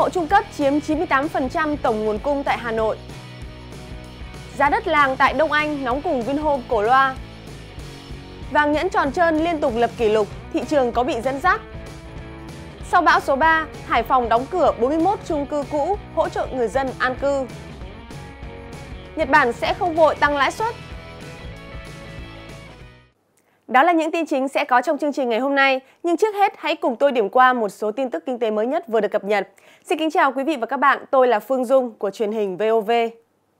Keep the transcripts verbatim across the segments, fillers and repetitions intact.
hộ trung cấp chiếm chín mươi tám phần trăm tổng nguồn cung tại Hà Nội. Giá đất làng tại Đông Anh nóng cùng Vinhome Cổ Loa. Vàng nhẫn tròn trơn liên tục lập kỷ lục, thị trường có bị dẫn dắt. Sau bão số ba, Hải Phòng đóng cửa bốn mươi mốt chung cư cũ, hỗ trợ người dân an cư. Nhật Bản sẽ không vội tăng lãi suất. Đó là những tin chính sẽ có trong chương trình ngày hôm nay. Nhưng trước hết, hãy cùng tôi điểm qua một số tin tức kinh tế mới nhất vừa được cập nhật. Xin kính chào quý vị và các bạn, tôi là Phương Dung của truyền hình vê o vê.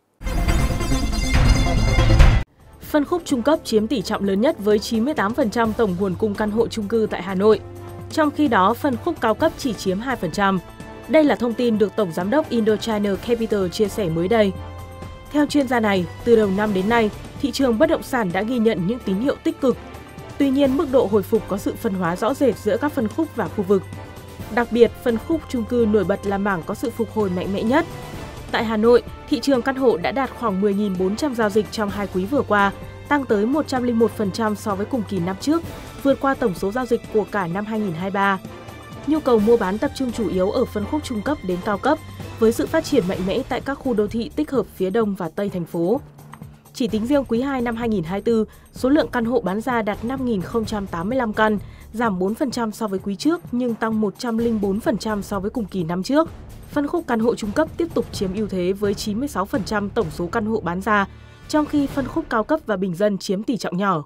Phân khúc trung cấp chiếm tỷ trọng lớn nhất với chín mươi tám phần trăm tổng nguồn cung căn hộ chung cư tại Hà Nội. Trong khi đó, phân khúc cao cấp chỉ chiếm hai phần trăm. Đây là thông tin được Tổng Giám đốc Indochina Capital chia sẻ mới đây. Theo chuyên gia này, từ đầu năm đến nay, thị trường bất động sản đã ghi nhận những tín hiệu tích cực. Tuy nhiên, mức độ hồi phục có sự phân hóa rõ rệt giữa các phân khúc và khu vực. Đặc biệt, phân khúc chung cư nổi bật là mảng có sự phục hồi mạnh mẽ nhất. Tại Hà Nội, thị trường căn hộ đã đạt khoảng mười nghìn bốn trăm giao dịch trong hai quý vừa qua, tăng tới một trăm lẻ một phần trăm so với cùng kỳ năm trước, vượt qua tổng số giao dịch của cả năm hai nghìn không trăm hai mươi ba. Nhu cầu mua bán tập trung chủ yếu ở phân khúc trung cấp đến cao cấp, với sự phát triển mạnh mẽ tại các khu đô thị tích hợp phía đông và tây thành phố. Chỉ tính riêng quý hai năm hai nghìn không trăm hai mươi tư, số lượng căn hộ bán ra đạt năm nghìn không trăm tám mươi lăm căn, giảm bốn phần trăm so với quý trước nhưng tăng một trăm lẻ bốn phần trăm so với cùng kỳ năm trước. Phân khúc căn hộ trung cấp tiếp tục chiếm ưu thế với chín mươi sáu phần trăm tổng số căn hộ bán ra, trong khi phân khúc cao cấp và bình dân chiếm tỷ trọng nhỏ.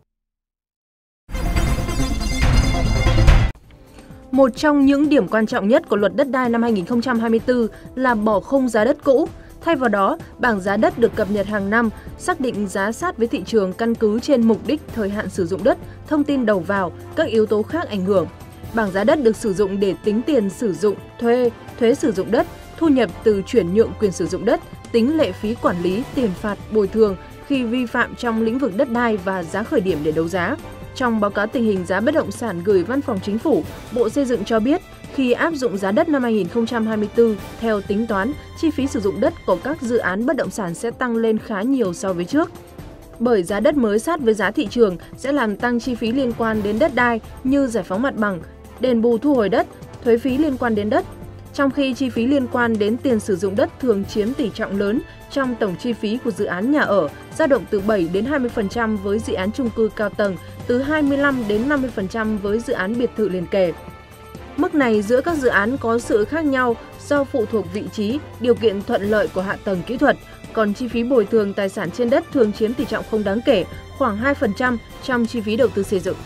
Một trong những điểm quan trọng nhất của luật đất đai năm hai nghìn không trăm hai mươi tư là bỏ khung giá đất cũ. Thay vào đó, bảng giá đất được cập nhật hàng năm, xác định giá sát với thị trường căn cứ trên mục đích, thời hạn sử dụng đất, thông tin đầu vào, các yếu tố khác ảnh hưởng. Bảng giá đất được sử dụng để tính tiền sử dụng, thuê, thuế sử dụng đất, thu nhập từ chuyển nhượng quyền sử dụng đất, tính lệ phí quản lý, tiền phạt, bồi thường khi vi phạm trong lĩnh vực đất đai và giá khởi điểm để đấu giá. Trong báo cáo tình hình giá bất động sản gửi Văn phòng Chính phủ, Bộ Xây dựng cho biết, khi áp dụng giá đất năm hai nghìn không trăm hai mươi tư, theo tính toán, chi phí sử dụng đất của các dự án bất động sản sẽ tăng lên khá nhiều so với trước. Bởi giá đất mới sát với giá thị trường sẽ làm tăng chi phí liên quan đến đất đai như giải phóng mặt bằng, đền bù thu hồi đất, thuế phí liên quan đến đất. Trong khi chi phí liên quan đến tiền sử dụng đất thường chiếm tỷ trọng lớn trong tổng chi phí của dự án nhà ở, dao động từ bảy đến hai mươi phần trăm với dự án chung cư cao tầng, từ hai mươi lăm đến năm mươi phần trăm với dự án biệt thự liền kề. Mức này giữa các dự án có sự khác nhau do phụ thuộc vị trí, điều kiện thuận lợi của hạ tầng kỹ thuật, còn chi phí bồi thường tài sản trên đất thường chiếm tỷ trọng không đáng kể, khoảng hai phần trăm trong chi phí đầu tư xây dựng.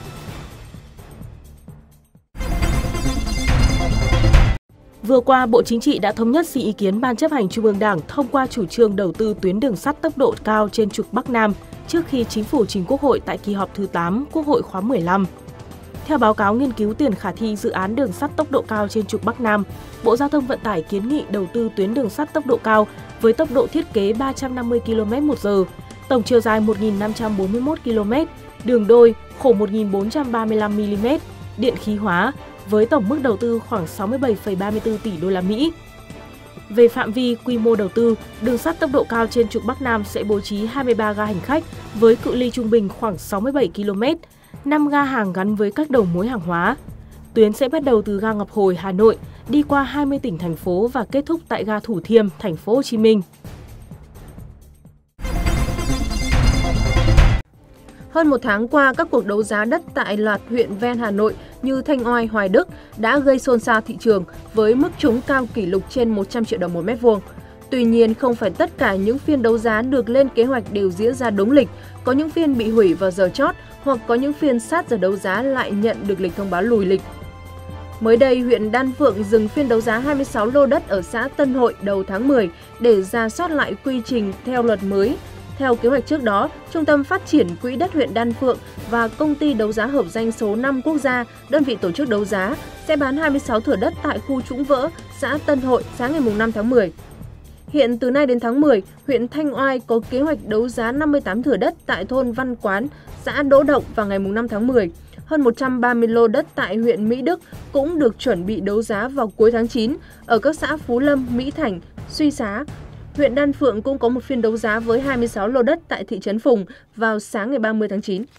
Vừa qua, Bộ Chính trị đã thống nhất xin ý kiến Ban chấp hành Trung ương Đảng thông qua chủ trương đầu tư tuyến đường sắt tốc độ cao trên trục Bắc Nam trước khi Chính phủ trình Quốc hội tại kỳ họp thứ tám Quốc hội khóa mười lăm. Theo báo cáo nghiên cứu tiền khả thi dự án đường sắt tốc độ cao trên trục Bắc Nam, Bộ Giao thông Vận tải kiến nghị đầu tư tuyến đường sắt tốc độ cao với tốc độ thiết kế ba trăm năm mươi ki lô mét một giờ, tổng chiều dài một nghìn năm trăm bốn mươi mốt ki lô mét, đường đôi khổ một nghìn bốn trăm ba mươi lăm mi li mét, điện khí hóa, với tổng mức đầu tư khoảng sáu mươi bảy phẩy ba mươi tư tỷ đô la Mỹ. Về phạm vi, quy mô đầu tư, đường sắt tốc độ cao trên trục Bắc Nam sẽ bố trí hai mươi ba ga hành khách với cự ly trung bình khoảng sáu mươi bảy ki lô mét, năm ga hàng gắn với các đầu mối hàng hóa. Tuyến sẽ bắt đầu từ ga Ngọc Hồi, Hà Nội, đi qua hai mươi tỉnh thành phố và kết thúc tại ga Thủ Thiêm, thành phố Hồ Chí Minh. Hơn một tháng qua, các cuộc đấu giá đất tại loạt huyện ven Hà Nội như Thanh Oai, Hoài Đức đã gây xôn xao thị trường với mức trúng cao kỷ lục trên một trăm triệu đồng một mét vuông. Tuy nhiên, không phải tất cả những phiên đấu giá được lên kế hoạch đều diễn ra đúng lịch, có những phiên bị hủy vào giờ chót hoặc có những phiên sát giờ đấu giá lại nhận được lịch thông báo lùi lịch. Mới đây, huyện Đan Phượng dừng phiên đấu giá hai mươi sáu lô đất ở xã Tân Hội đầu tháng mười để rà soát lại quy trình theo luật mới. Theo kế hoạch trước đó, Trung tâm Phát triển Quỹ đất huyện Đan Phượng và Công ty đấu giá hợp danh số năm quốc gia, đơn vị tổ chức đấu giá, sẽ bán hai mươi sáu thửa đất tại khu Trũng Vỡ, xã Tân Hội sáng ngày năm tháng mười. Hiện từ nay đến tháng mười, huyện Thanh Oai có kế hoạch đấu giá năm mươi tám thửa đất tại thôn Văn Quán, xã Đỗ Động vào ngày năm tháng mười. Hơn một trăm ba mươi lô đất tại huyện Mỹ Đức cũng được chuẩn bị đấu giá vào cuối tháng chín ở các xã Phú Lâm, Mỹ Thành, Suy Xá. Huyện Đan Phượng cũng có một phiên đấu giá với hai mươi sáu lô đất tại thị trấn Phùng vào sáng ngày ba mươi tháng chín.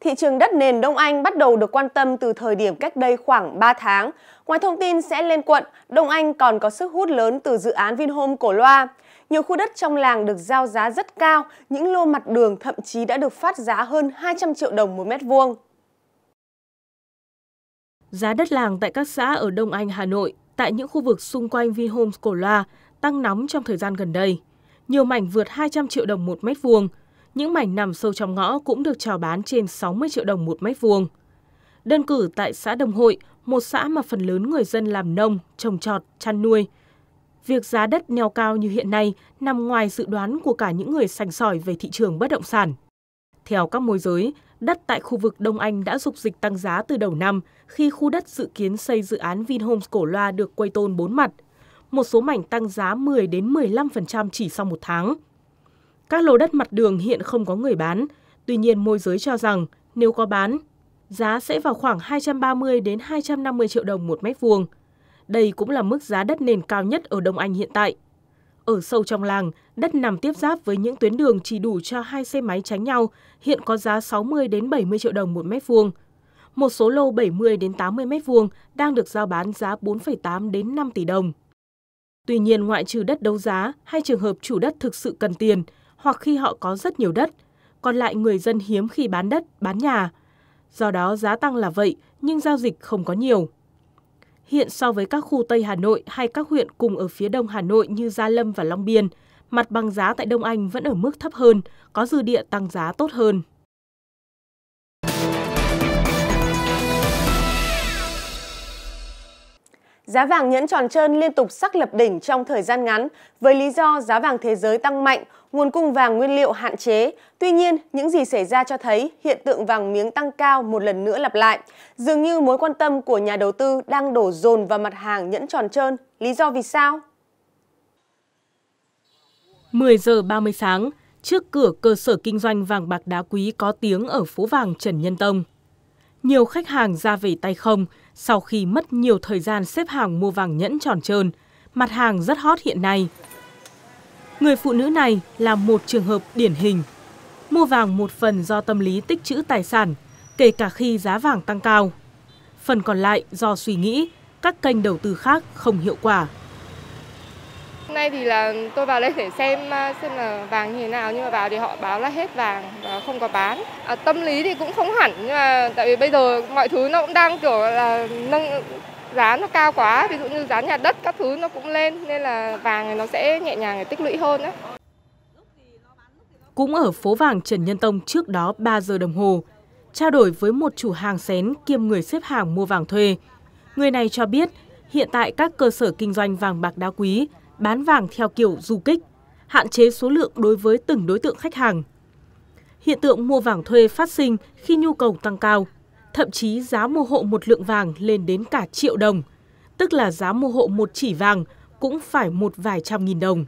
thị trường đất nền Đông Anh bắt đầu được quan tâm từ thời điểm cách đây khoảng ba tháng. Ngoài thông tin sẽ lên quận, Đông Anh còn có sức hút lớn từ dự án Vinhome Cổ Loa. Nhiều khu đất trong làng được giao giá rất cao, những lô mặt đường thậm chí đã được phát giá hơn hai trăm triệu đồng một mét vuông. Giá đất làng tại các xã ở Đông Anh, Hà Nội, tại những khu vực xung quanh Vinhome Cổ Loa tăng nóng trong thời gian gần đây. Nhiều mảnh vượt hai trăm triệu đồng một mét vuông, những mảnh nằm sâu trong ngõ cũng được chào bán trên sáu mươi triệu đồng một mét vuông. Đơn cử tại xã Đồng Hội, một xã mà phần lớn người dân làm nông, trồng trọt, chăn nuôi. Việc giá đất neo cao như hiện nay nằm ngoài dự đoán của cả những người sành sỏi về thị trường bất động sản. Theo các môi giới, đất tại khu vực Đông Anh đã rục dịch tăng giá từ đầu năm khi khu đất dự kiến xây dự án Vinhome Cổ Loa được quây tôn bốn mặt. Một số mảnh tăng giá mười đến mười lăm phần trăm chỉ sau một tháng. Các lô đất mặt đường hiện không có người bán, tuy nhiên môi giới cho rằng nếu có bán, giá sẽ vào khoảng hai trăm ba mươi đến hai trăm năm mươi triệu đồng một mét vuông. Đây cũng là mức giá đất nền cao nhất ở Đông Anh hiện tại. Ở sâu trong làng, đất nằm tiếp giáp với những tuyến đường chỉ đủ cho hai xe máy tránh nhau, hiện có giá sáu mươi đến bảy mươi triệu đồng một mét vuông. Một số lô bảy mươi đến tám mươi mét vuông đang được giao bán giá bốn phẩy tám đến năm tỷ đồng. Tuy nhiên, ngoại trừ đất đấu giá hay trường hợp chủ đất thực sự cần tiền hoặc khi họ có rất nhiều đất, còn lại người dân hiếm khi bán đất, bán nhà. Do đó giá tăng là vậy, nhưng giao dịch không có nhiều. Hiện so với các khu Tây Hà Nội hay các huyện cùng ở phía Đông Hà Nội như Gia Lâm và Long Biên, mặt bằng giá tại Đông Anh vẫn ở mức thấp hơn, có dư địa tăng giá tốt hơn. Giá vàng nhẫn tròn trơn liên tục xác lập đỉnh trong thời gian ngắn với lý do giá vàng thế giới tăng mạnh, nguồn cung vàng nguyên liệu hạn chế. Tuy nhiên, những gì xảy ra cho thấy hiện tượng vàng miếng tăng cao một lần nữa lặp lại. Dường như mối quan tâm của nhà đầu tư đang đổ dồn vào mặt hàng nhẫn tròn trơn. Lý do vì sao? mười giờ ba mươi sáng, trước cửa cơ sở kinh doanh vàng bạc đá quý có tiếng ở phố vàng Trần Nhân Tông. Nhiều khách hàng ra về tay không sau khi mất nhiều thời gian xếp hàng mua vàng nhẫn tròn trơn, mặt hàng rất hot hiện nay. Người phụ nữ này là một trường hợp điển hình. Mua vàng một phần do tâm lý tích trữ tài sản, kể cả khi giá vàng tăng cao. Phần còn lại do suy nghĩ các kênh đầu tư khác không hiệu quả. Hôm nay thì là tôi vào đây để xem xem là vàng như thế nào, nhưng mà vào thì họ báo là hết vàng và không có bán. À, tâm lý thì cũng không hẳn, nhưng mà tại vì bây giờ mọi thứ nó cũng đang kiểu là nâng giá nó cao quá, ví dụ như giá nhà đất các thứ nó cũng lên nên là vàng nó sẽ nhẹ nhàng để tích lũy hơn đấy. Cũng ở phố vàng Trần Nhân Tông trước đó ba giờ đồng hồ, trao đổi với một chủ hàng xén kiêm người xếp hàng mua vàng thuê. Người này cho biết hiện tại các cơ sở kinh doanh vàng bạc đá quý bán vàng theo kiểu du kích, hạn chế số lượng đối với từng đối tượng khách hàng. Hiện tượng mua vàng thuê phát sinh khi nhu cầu tăng cao, thậm chí giá mua hộ một lượng vàng lên đến cả triệu đồng, tức là giá mua hộ một chỉ vàng cũng phải một vài trăm nghìn đồng.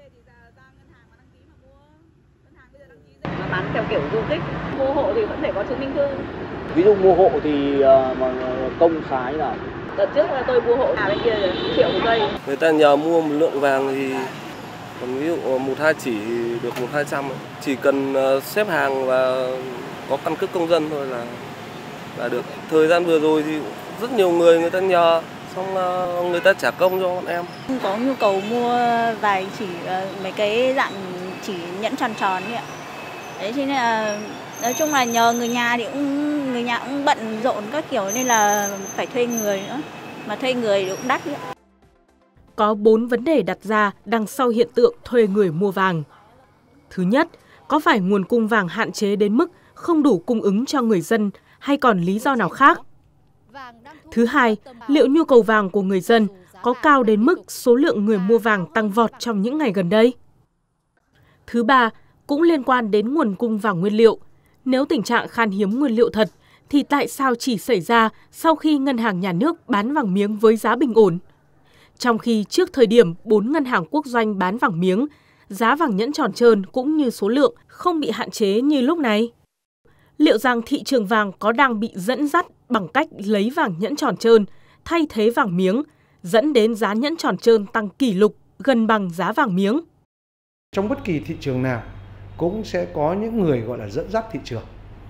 Bán theo kiểu du kích, mua hộ thì vẫn phải có chứng minh thư. Ví dụ mua hộ thì mà công khái là đợt trước là tôi mua hộ ở bên kia triệu một cây. Người ta nhờ mua một lượng vàng thì còn ví dụ một hai chỉ được một hai trăm, chỉ cần xếp hàng và có căn cước công dân thôi là là được. Thời gian vừa rồi thì rất nhiều người người ta nhờ, xong người ta trả công cho bọn em. Không có nhu cầu mua vài chỉ mấy cái dạng chỉ nhẫn tròn tròn ấy ạ. Đấy thế nên là nói chung là nhờ người nhà thì cũng người nhà cũng bận rộn các kiểu nên là phải thuê người nữa, mà thuê người cũng đắt nữa. Có bốn vấn đề đặt ra đằng sau hiện tượng thuê người mua vàng. Thứ nhất, có phải nguồn cung vàng hạn chế đến mức không đủ cung ứng cho người dân hay còn lý do nào khác? Thứ hai, liệu nhu cầu vàng của người dân có cao đến mức số lượng người mua vàng tăng vọt trong những ngày gần đây? Thứ ba, cũng liên quan đến nguồn cung vàng nguyên liệu. Nếu tình trạng khan hiếm nguyên liệu thật, thì tại sao chỉ xảy ra sau khi ngân hàng nhà nước bán vàng miếng với giá bình ổn? Trong khi trước thời điểm bốn ngân hàng quốc doanh bán vàng miếng, giá vàng nhẫn tròn trơn cũng như số lượng không bị hạn chế như lúc này. Liệu rằng thị trường vàng có đang bị dẫn dắt bằng cách lấy vàng nhẫn tròn trơn thay thế vàng miếng, dẫn đến giá nhẫn tròn trơn tăng kỷ lục gần bằng giá vàng miếng? Trong bất kỳ thị trường nào cũng sẽ có những người gọi là dẫn dắt thị trường.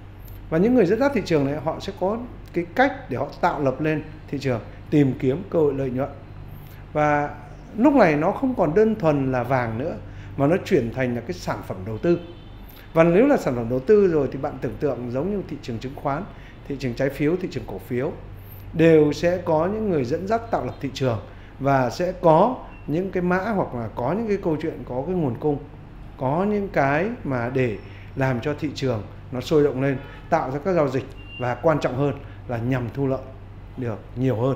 Và những người dẫn dắt thị trường này họ sẽ có cái cách để họ tạo lập lên thị trường, tìm kiếm cơ hội lợi nhuận. Và lúc này nó không còn đơn thuần là vàng nữa, mà nó chuyển thành là cái sản phẩm đầu tư. Và nếu là sản phẩm đầu tư rồi thì bạn tưởng tượng giống như thị trường chứng khoán, thị trường trái phiếu, thị trường cổ phiếu, đều sẽ có những người dẫn dắt tạo lập thị trường và sẽ có những cái mã hoặc là có những cái câu chuyện, có cái nguồn cung, có những cái mà để làm cho thị trường nó sôi động lên, tạo ra các giao dịch và quan trọng hơn là nhằm thu lợi được nhiều hơn.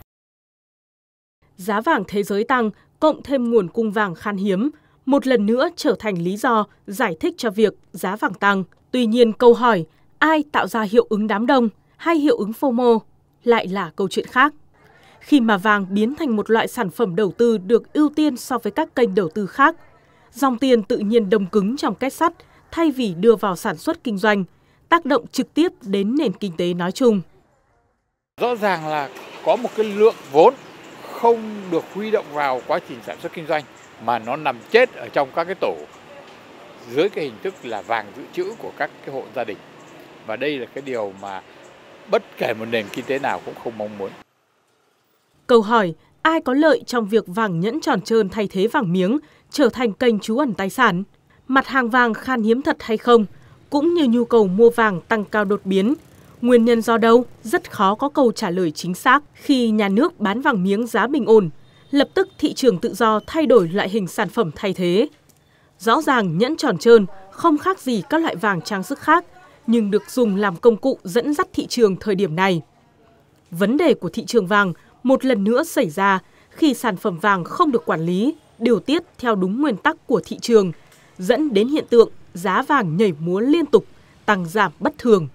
Giá vàng thế giới tăng, cộng thêm nguồn cung vàng khan hiếm, một lần nữa trở thành lý do giải thích cho việc giá vàng tăng. Tuy nhiên, câu hỏi ai tạo ra hiệu ứng đám đông hay hiệu ứng FOMO lại là câu chuyện khác. Khi mà vàng biến thành một loại sản phẩm đầu tư được ưu tiên so với các kênh đầu tư khác, dòng tiền tự nhiên đông cứng trong kết sắt thay vì đưa vào sản xuất kinh doanh, tác động trực tiếp đến nền kinh tế nói chung. Rõ ràng là có một cái lượng vốn không được huy động vào quá trình sản xuất kinh doanh, mà nó nằm chết ở trong các cái tổ dưới cái hình thức là vàng dự trữ của các cái hộ gia đình. Và đây là cái điều mà bất kể một nền kinh tế nào cũng không mong muốn. Câu hỏi ai có lợi trong việc vàng nhẫn tròn trơn thay thế vàng miếng trở thành kênh trú ẩn tài sản? Mặt hàng vàng khan hiếm thật hay không? Cũng như nhu cầu mua vàng tăng cao đột biến. Nguyên nhân do đâu? Rất khó có câu trả lời chính xác. Khi nhà nước bán vàng miếng giá bình ổn, lập tức thị trường tự do thay đổi loại hình sản phẩm thay thế. Rõ ràng nhẫn tròn trơn không khác gì các loại vàng trang sức khác, nhưng được dùng làm công cụ dẫn dắt thị trường thời điểm này. Vấn đề của thị trường vàng một lần nữa xảy ra khi sản phẩm vàng không được quản lý, điều tiết theo đúng nguyên tắc của thị trường, dẫn đến hiện tượng giá vàng nhảy múa liên tục, tăng giảm bất thường.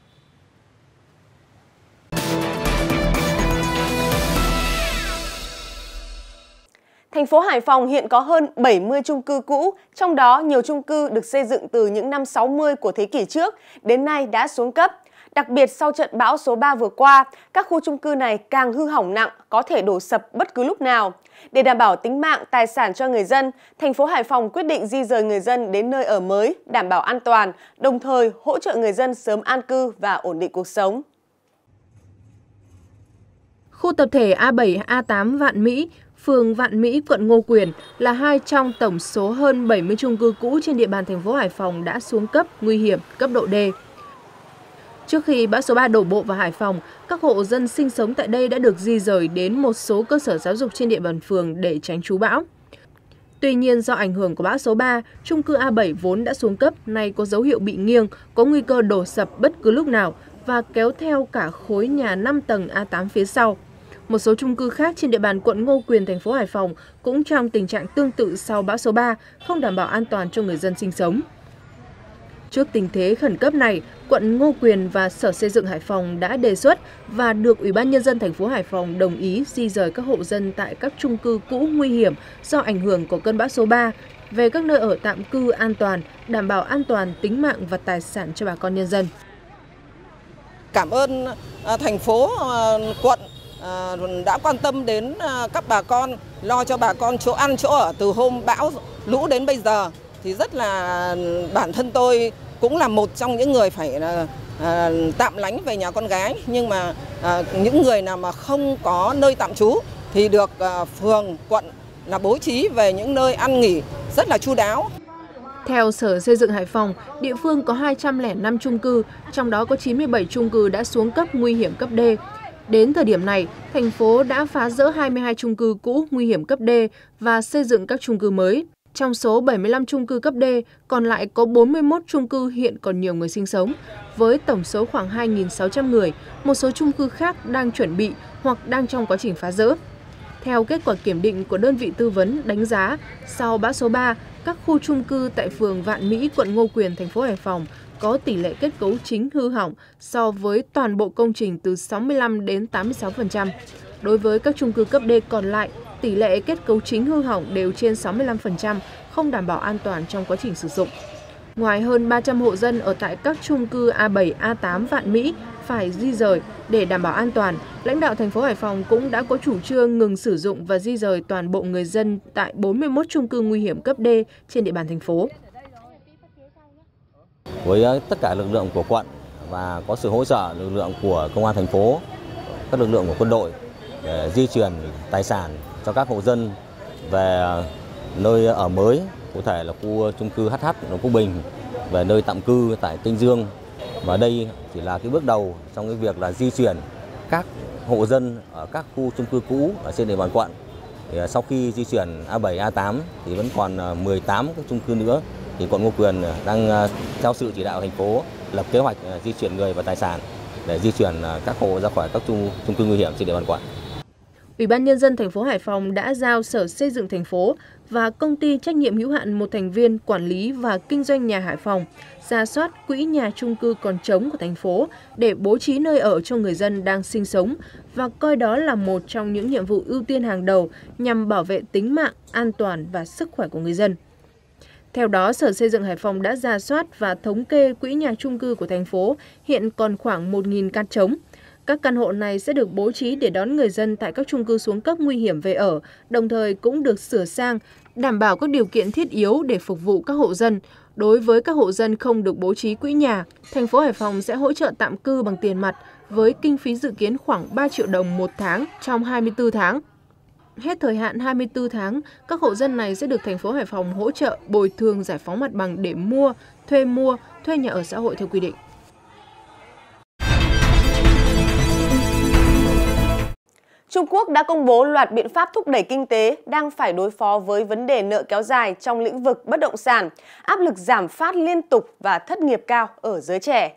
Thành phố Hải Phòng hiện có hơn bảy mươi chung cư cũ, trong đó nhiều chung cư được xây dựng từ những năm sáu mươi của thế kỷ trước, đến nay đã xuống cấp. Đặc biệt sau trận bão số ba vừa qua, các khu chung cư này càng hư hỏng nặng, có thể đổ sập bất cứ lúc nào. Để đảm bảo tính mạng, tài sản cho người dân, thành phố Hải Phòng quyết định di dời người dân đến nơi ở mới, đảm bảo an toàn, đồng thời hỗ trợ người dân sớm an cư và ổn định cuộc sống. Khu tập thể A bảy, A tám Vạn Mỹ, phường Vạn Mỹ, quận Ngô Quyền là hai trong tổng số hơn bảy mươi chung cư cũ trên địa bàn thành phố Hải Phòng đã xuống cấp nguy hiểm, cấp độ D. Trước khi bão số ba đổ bộ vào Hải Phòng, các hộ dân sinh sống tại đây đã được di rời đến một số cơ sở giáo dục trên địa bàn phường để tránh trú bão. Tuy nhiên, do ảnh hưởng của bão số ba, chung cư A bảy vốn đã xuống cấp, nay có dấu hiệu bị nghiêng, có nguy cơ đổ sập bất cứ lúc nào và kéo theo cả khối nhà năm tầng A tám phía sau. Một số chung cư khác trên địa bàn quận Ngô Quyền, thành phố Hải Phòng cũng trong tình trạng tương tự sau bão số ba, không đảm bảo an toàn cho người dân sinh sống. Trước tình thế khẩn cấp này, quận Ngô Quyền và Sở Xây dựng Hải Phòng đã đề xuất và được Ủy ban Nhân dân thành phố Hải Phòng đồng ý di rời các hộ dân tại các chung cư cũ nguy hiểm do ảnh hưởng của cơn bão số ba về các nơi ở tạm cư an toàn, đảm bảo an toàn tính mạng và tài sản cho bà con nhân dân. Cảm ơn thành phố, quận đã quan tâm đến các bà con, lo cho bà con chỗ ăn chỗ ở từ hôm bão lũ đến bây giờ. Thì rất là bản thân tôi cũng là một trong những người phải là à, tạm lánh về nhà con gái, nhưng mà à, những người nào mà không có nơi tạm trú thì được à, phường, quận là bố trí về những nơi ăn nghỉ rất là chu đáo. Theo Sở Xây dựng Hải Phòng, địa phương có hai trăm lẻ năm chung cư, trong đó có chín mươi bảy chung cư đã xuống cấp nguy hiểm cấp D. Đến thời điểm này, thành phố đã phá dỡ hai mươi hai chung cư cũ nguy hiểm cấp D và xây dựng các chung cư mới. Trong số bảy mươi lăm chung cư cấp D, còn lại có bốn mươi mốt chung cư hiện còn nhiều người sinh sống, với tổng số khoảng hai nghìn sáu trăm người, một số chung cư khác đang chuẩn bị hoặc đang trong quá trình phá dỡ. Theo kết quả kiểm định của đơn vị tư vấn đánh giá, sau bão số ba, các khu chung cư tại phường Vạn Mỹ, quận Ngô Quyền, thành phố Hải Phòng có tỷ lệ kết cấu chính hư hỏng so với toàn bộ công trình từ sáu mươi lăm đến tám mươi sáu phần trăm. Đối với các chung cư cấp D còn lại, tỷ lệ kết cấu chính hư hỏng đều trên sáu mươi lăm phần trăm, không đảm bảo an toàn trong quá trình sử dụng. Ngoài hơn ba trăm hộ dân ở tại các chung cư A bảy, A tám Vạn Mỹ phải di rời để đảm bảo an toàn, lãnh đạo thành phố Hải Phòng cũng đã có chủ trương ngừng sử dụng và di rời toàn bộ người dân tại bốn mươi mốt chung cư nguy hiểm cấp D trên địa bàn thành phố. Với tất cả lực lượng của quận và có sự hỗ trợ lực lượng của công an thành phố, các lực lượng của quân đội để di chuyển tài sản cho các hộ dân về nơi ở mới, cụ thể là khu chung cư hát hát Phú Bình, về nơi tạm cư tại Kênh Dương. Và đây chỉ là cái bước đầu trong cái việc là di chuyển các hộ dân ở các khu chung cư cũ ở trên địa bàn quận. Thì sau khi di chuyển A bảy, A tám thì vẫn còn mười tám cái chung cư nữa. Thì quận Ngô Quyền đang theo sự chỉ đạo thành phố lập kế hoạch di chuyển người và tài sản để di chuyển các hộ ra khỏi các chung, chung cư nguy hiểm trên địa bàn quận. Ủy ban Nhân dân thành phố Hải Phòng đã giao Sở Xây dựng thành phố và công ty trách nhiệm hữu hạn một thành viên quản lý và kinh doanh nhà Hải Phòng rà soát quỹ nhà chung cư còn trống của thành phố để bố trí nơi ở cho người dân đang sinh sống và coi đó là một trong những nhiệm vụ ưu tiên hàng đầu nhằm bảo vệ tính mạng, an toàn và sức khỏe của người dân. Theo đó, Sở Xây dựng Hải Phòng đã rà soát và thống kê quỹ nhà chung cư của thành phố hiện còn khoảng một nghìn căn trống. Các căn hộ này sẽ được bố trí để đón người dân tại các chung cư xuống cấp nguy hiểm về ở, đồng thời cũng được sửa sang, đảm bảo các điều kiện thiết yếu để phục vụ các hộ dân. Đối với các hộ dân không được bố trí quỹ nhà, thành phố Hải Phòng sẽ hỗ trợ tạm cư bằng tiền mặt với kinh phí dự kiến khoảng ba triệu đồng một tháng trong hai mươi tư tháng. Hết thời hạn hai mươi tư tháng, các hộ dân này sẽ được thành phố Hải Phòng hỗ trợ bồi thường giải phóng mặt bằng để mua, thuê mua, thuê nhà ở xã hội theo quy định. Trung Quốc đã công bố loạt biện pháp thúc đẩy kinh tế đang phải đối phó với vấn đề nợ kéo dài trong lĩnh vực bất động sản, áp lực giảm phát liên tục và thất nghiệp cao ở giới trẻ.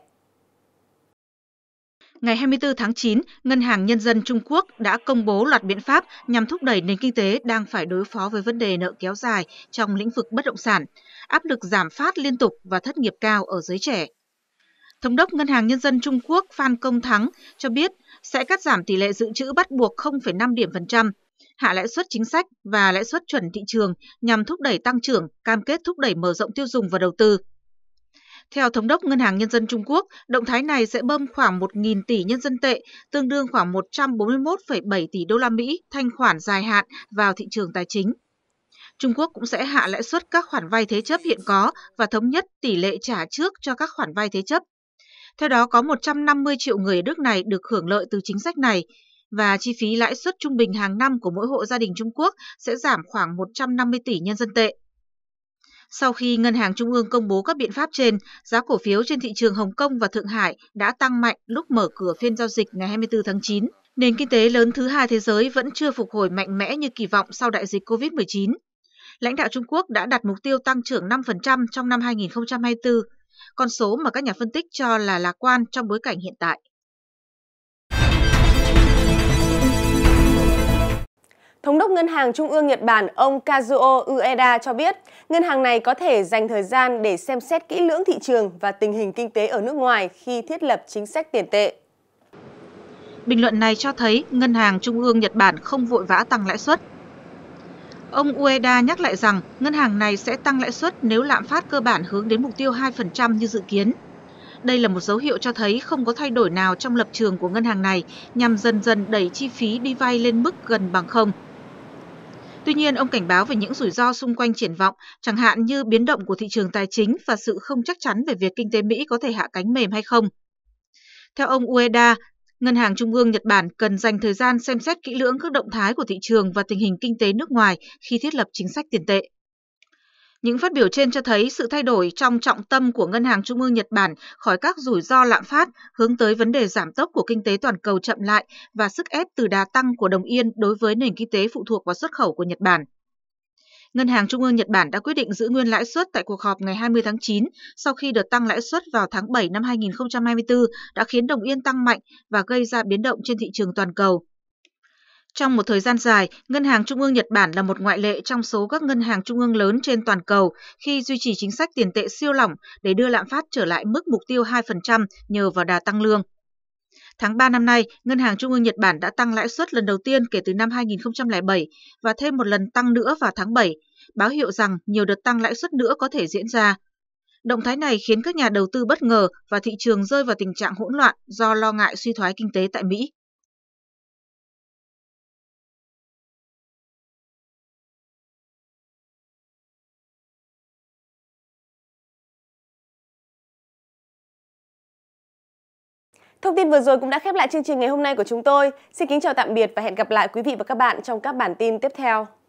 Ngày hai mươi tư tháng chín, Ngân hàng Nhân dân Trung Quốc đã công bố loạt biện pháp nhằm thúc đẩy nền kinh tế đang phải đối phó với vấn đề nợ kéo dài trong lĩnh vực bất động sản, áp lực giảm phát liên tục và thất nghiệp cao ở giới trẻ. Thống đốc Ngân hàng Nhân dân Trung Quốc Phan Công Thắng cho biết sẽ cắt giảm tỷ lệ dự trữ bắt buộc không phẩy năm điểm phần trăm, hạ lãi suất chính sách và lãi suất chuẩn thị trường nhằm thúc đẩy tăng trưởng, cam kết thúc đẩy mở rộng tiêu dùng và đầu tư. Theo Thống đốc Ngân hàng Nhân dân Trung Quốc, động thái này sẽ bơm khoảng một nghìn tỷ nhân dân tệ, tương đương khoảng một trăm bốn mươi mốt phẩy bảy tỷ đô la Mỹ thanh khoản dài hạn vào thị trường tài chính. Trung Quốc cũng sẽ hạ lãi suất các khoản vay thế chấp hiện có và thống nhất tỷ lệ trả trước cho các khoản vay thế chấp. Theo đó, có một trăm năm mươi triệu người ở nước này được hưởng lợi từ chính sách này và chi phí lãi suất trung bình hàng năm của mỗi hộ gia đình Trung Quốc sẽ giảm khoảng một trăm năm mươi tỷ nhân dân tệ. Sau khi Ngân hàng Trung ương công bố các biện pháp trên, giá cổ phiếu trên thị trường Hồng Kông và Thượng Hải đã tăng mạnh lúc mở cửa phiên giao dịch ngày hai mươi tư tháng chín. Nền kinh tế lớn thứ hai thế giới vẫn chưa phục hồi mạnh mẽ như kỳ vọng sau đại dịch Covid mười chín. Lãnh đạo Trung Quốc đã đặt mục tiêu tăng trưởng năm phần trăm trong năm hai nghìn không trăm hai mươi tư, con số mà các nhà phân tích cho là lạc quan trong bối cảnh hiện tại. Thống đốc Ngân hàng Trung ương Nhật Bản ông Kazuo Ueda cho biết, ngân hàng này có thể dành thời gian để xem xét kỹ lưỡng thị trường và tình hình kinh tế ở nước ngoài khi thiết lập chính sách tiền tệ. Bình luận này cho thấy Ngân hàng Trung ương Nhật Bản không vội vã tăng lãi suất. Ông Ueda nhắc lại rằng ngân hàng này sẽ tăng lãi suất nếu lạm phát cơ bản hướng đến mục tiêu hai phần trăm như dự kiến. Đây là một dấu hiệu cho thấy không có thay đổi nào trong lập trường của ngân hàng này nhằm dần dần đẩy chi phí đi vay lên mức gần bằng không. Tuy nhiên, ông cảnh báo về những rủi ro xung quanh triển vọng, chẳng hạn như biến động của thị trường tài chính và sự không chắc chắn về việc kinh tế Mỹ có thể hạ cánh mềm hay không. Theo ông Ueda, Ngân hàng Trung ương Nhật Bản cần dành thời gian xem xét kỹ lưỡng các động thái của thị trường và tình hình kinh tế nước ngoài khi thiết lập chính sách tiền tệ. Những phát biểu trên cho thấy sự thay đổi trong trọng tâm của Ngân hàng Trung ương Nhật Bản khỏi các rủi ro lạm phát hướng tới vấn đề giảm tốc của kinh tế toàn cầu chậm lại và sức ép từ đà tăng của đồng yên đối với nền kinh tế phụ thuộc vào xuất khẩu của Nhật Bản. Ngân hàng Trung ương Nhật Bản đã quyết định giữ nguyên lãi suất tại cuộc họp ngày hai mươi tháng chín sau khi đợt tăng lãi suất vào tháng bảy năm hai nghìn không trăm hai mươi tư đã khiến đồng yên tăng mạnh và gây ra biến động trên thị trường toàn cầu. Trong một thời gian dài, Ngân hàng Trung ương Nhật Bản là một ngoại lệ trong số các ngân hàng trung ương lớn trên toàn cầu khi duy trì chính sách tiền tệ siêu lỏng để đưa lạm phát trở lại mức mục tiêu hai phần trăm nhờ vào đà tăng lương. Tháng ba năm nay, Ngân hàng Trung ương Nhật Bản đã tăng lãi suất lần đầu tiên kể từ năm hai nghìn không trăm lẻ bảy và thêm một lần tăng nữa vào tháng bảy, báo hiệu rằng nhiều đợt tăng lãi suất nữa có thể diễn ra. Động thái này khiến các nhà đầu tư bất ngờ và thị trường rơi vào tình trạng hỗn loạn do lo ngại suy thoái kinh tế tại Mỹ. Thông tin vừa rồi cũng đã khép lại chương trình ngày hôm nay của chúng tôi. Xin kính chào tạm biệt và hẹn gặp lại quý vị và các bạn trong các bản tin tiếp theo.